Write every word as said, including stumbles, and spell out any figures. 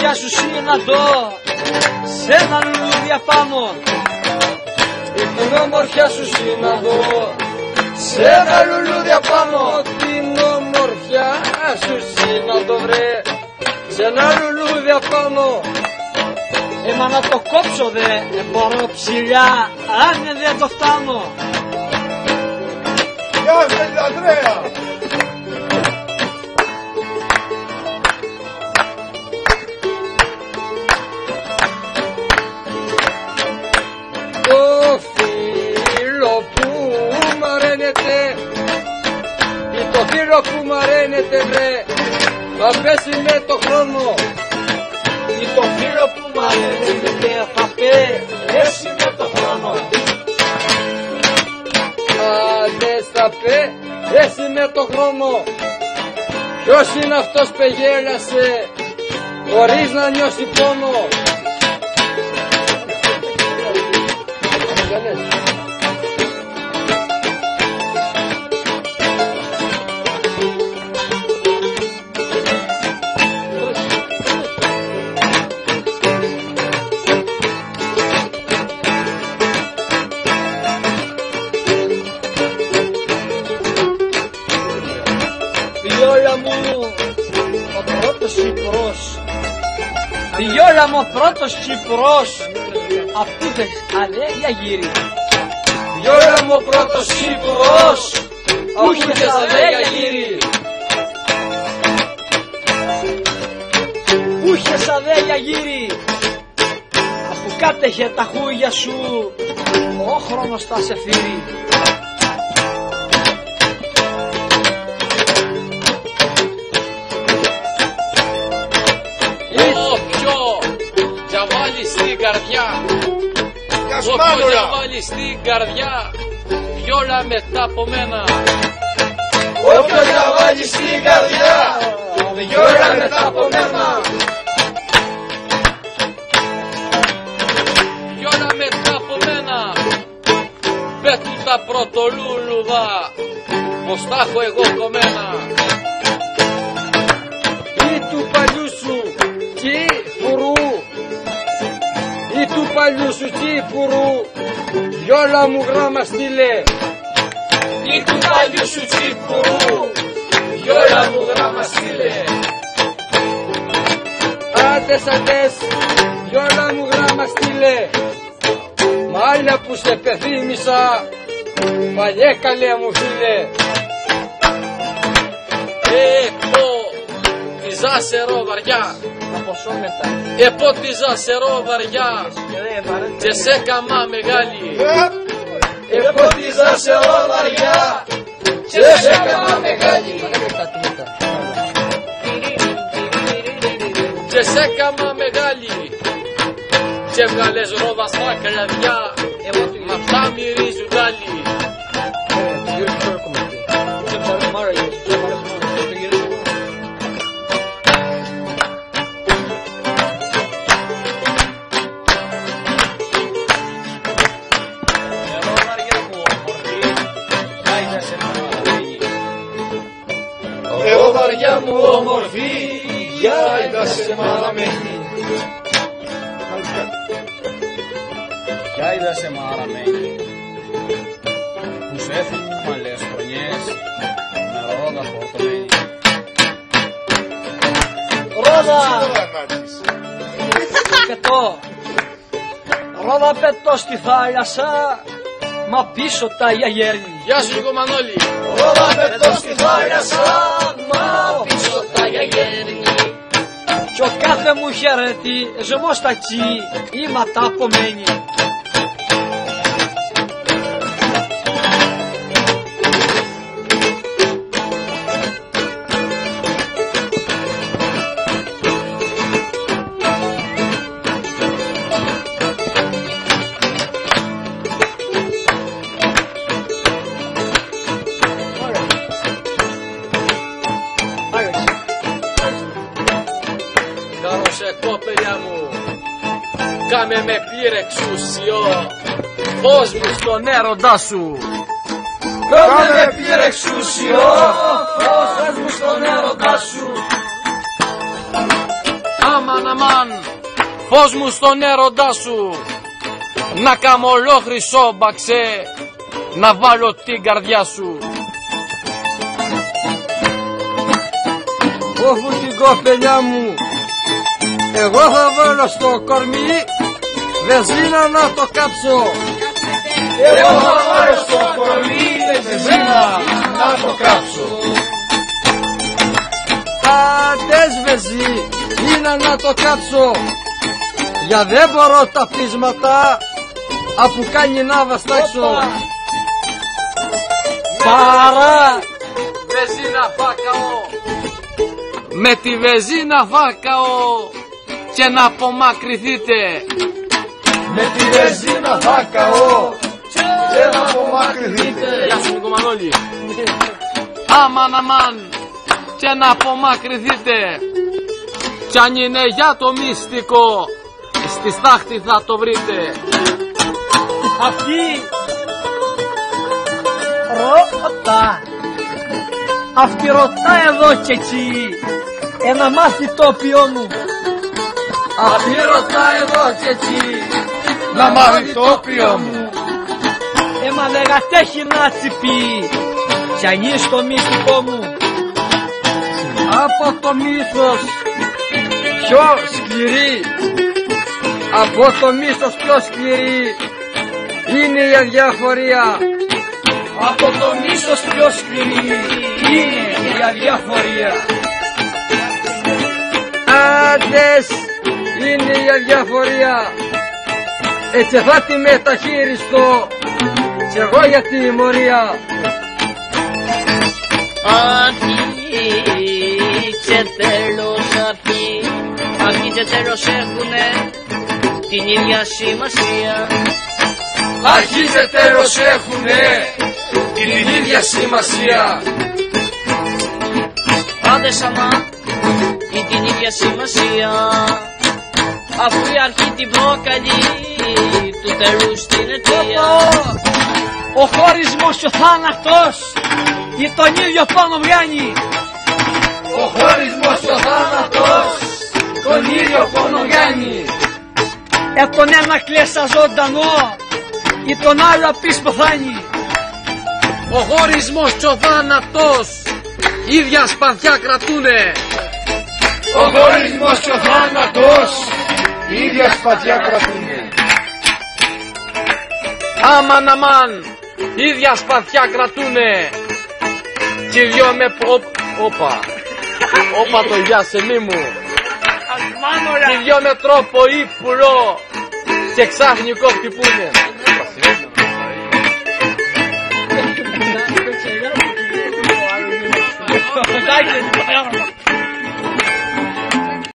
ομορφιά σου συναντώ σε ένα λουλούδι απάνω. Την ομορφιά σου συναντώ σε ένα λουλούδι απάνω. Την ομορφιά σου συναντώ βρε σε ένα λουλούδι απάνω. Έμα να το κόψω δε μπορώ ψηλιά, αν δεν το φτάνω. Γεια σας Ανδρέα! Το φίλο που μαραίνεται ή το φίλο που μαραίνεται βρε θα πέσει με το χρόνο. Ή το φίλο που μαραίνεται θα πέσει με το χρόνο. Άλλες θα πέσει με το χρόνο. Ποιος είναι αυτός που γέλασε χωρίς να νιώσει πόνο. Βιόλα μου ο πρώτος Κυπρός, βιόλα μου ο πρώτος Κυπρός, αυτού θες αλέγια γύρι. Βιόλα μου ο πρώτος Κύπρος, αφού θες αλέγια γύρι. Πού είχες αδέλια γύρι, αφού κάτεχε τα χούγια σου, ο χρόνος θα σε φύρει. Στην καρδιά, όποιο διαβάλει στην καρδιά, βιόλα μετά από μένα. Όποιο διαβάλει στην καρδιά, βιόλα μετά από μένα. Βιόλα μετά από μένα, πέτουν τα πρωτολούλουδα, πως τα έχω εγώ κομμένα. Ή του παλιού σου Κύπρου, ή του παλιού σου Κύπρου, βιόλα μου γράμμα στείλε. Ή του παλιού σου Κύπρου, βιόλα μου γράμμα στείλε. Άντες, άντες, βιόλα μου γράμμα στείλε. Μάλια που σε πεθύμισα, παλιέ καλέ μου φίλε. Επότιζα σερό βαριά, επότιζα σερό βαριά και σε καμά μεγάλη. Επότιζα σερό βαριά και σε καμά μεγάλη. Και σε καμά μεγάλη και βγάλες ρόδα στα κλαδιά, μ' αυτά μυρίζουν άλλοι. Εγώ βαριά μου όμορφη, για είδασε μαραμένη. Για είδασε μαραμένη, που σου έφυγαν μαλλιές χρονιές, με ρόδα φορτωμένη. Ρόδα πετώ, ρόδα πετώ στη θάλασσα, μα πίσω τα γιαγέρνη. Γεια σου λίγο Μανώλη. Ρόδα πετώ στη θάλασσα, μα πίσω τα γιαγέρνη. Κι ο κάθε μου χαιρέτη, ζεμό στα τσι, είμαι τα απομένη. Κόπελια μου, κάμε με πλήρε εξουσιό, φως μου στον έρωτά σου. Κάμε με πλήρε εξουσιό, φως μου στον έρωτά σου. Άμα Αμαν αμαν, φως μου στον έρωτά σου, να καμολώ χρυσό μπαξέ, να βάλω την καρδιά σου. Όφου την κοπελιά μου, εγώ θα βάλω στο κορμί βενζίνα να το κάψω. Εγώ θα βάλω στο κορμί βενζίνα να το κάψω. Αντές βενζίνα να το κάψω, για δεν μπορώ τα πείσματα αφού κάνει να βαστάξω. Παρά βενζίνα φάκαω, με τη βενζίνα φάκαω και να απομακρυνθείτε. Με τη βενζίνα φάκαω και να απομακρυνθείτε. Γεια σου Νικομανόλη. Αμαν αμαν και να απομακρυνθείτε. Κι αν είναι για το μυστικό, στη στάχτη θα το βρείτε. Αυτή ρώτα, αυτή ρωτά εδώ και εκεί, ένα μάθει το όποιό μου. Αυτή ρωτά εδώ και εκεί, να μάθει το όποιό μου. Έμα λέγατέχει να τσιπεί, κι ανεί στο μυστικό μου. από το μύθος πιο σκληρή, από το μύθος πιο σκληρή είναι η αδιαφορία. Από το μίσος πιο σκληρή είναι η αδιαφορία. Άντες είναι η αδιαφορία, έτσι θα τη μεταχειριστώ κι εγώ για τη τιμωρία. Αρχή και τέλος, αρχή, αρχή και τέλος έχουνε την ίδια σημασία. Αρχή και τέλος έχουνε την ίδια σημασία. Άντε σαμά ή την ίδια σημασία, αφού η αρχή την προκαλεί του τέλους την αιτία. Ο χωρισμός και ο θάνατος ή τον ίδιο πόνο βγαίνει. Ο χωρισμός και ο θάνατος τον ίδιο πόνο βγαίνει. Ε τον ένα κλαisa ζωντανό ή τον άλλο απείς πεθάνει. Ο χωρισμός και ο θάνατος ίδια σπαθιά κρατούνε. Ο χωρισμός και ο θάνατος ίδια σπαθιά κρατούνε. Αμαν αμαν, ίδια σπαθιά κρατούνε. Κι οι δυο με προ... Όπα, όπα το γιάσεμί μου. Κι οι δυο με τρόπο ύπουλο και ξάφνικο χτυπούνε. Dai,